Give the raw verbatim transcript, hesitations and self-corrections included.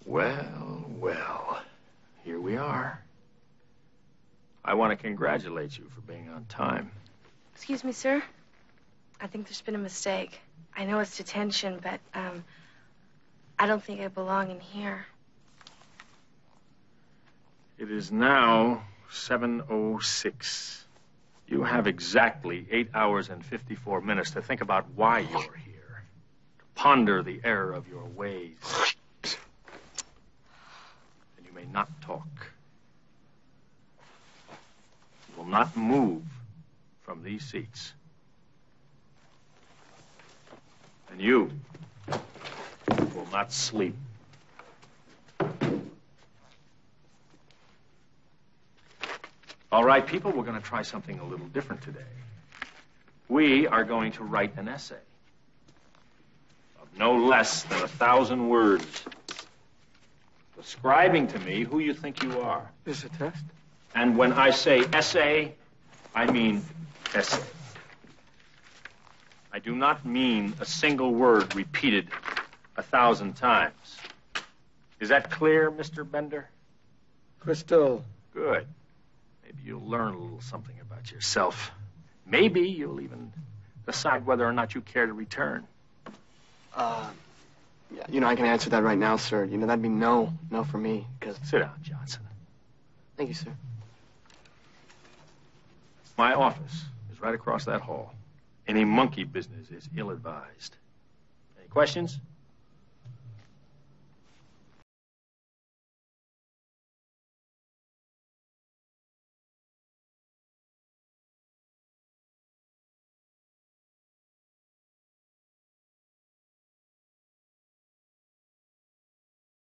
Well, well, here we are. I want to congratulate you for being on time. Excuse me, sir. I think there's been a mistake. I know it's detention, but, um, I don't think I belong in here. It is now seven oh six. You have exactly eight hours and fifty-four minutes to think about why you're here, to ponder the error of your ways. And you may not talk. You will not move from these seats. And you will not sleep. All right, people, we're going to try something a little different today. We are going to write an essay of no less than a thousand words, describing to me who you think you are. Is this a test? And when I say essay, I mean essay. I do not mean a single word repeated a thousand times. Is that clear, Mister Bender? Crystal. Good. Maybe you'll learn a little something about yourself. Maybe you'll even decide whether or not you care to return. Uh, yeah, you know, I can answer that right now, sir. You know, that'd be no, no for me, because... Sit down, Johnson. Thank you, sir. My office is right across that hall. Any monkey business is ill-advised. Any questions?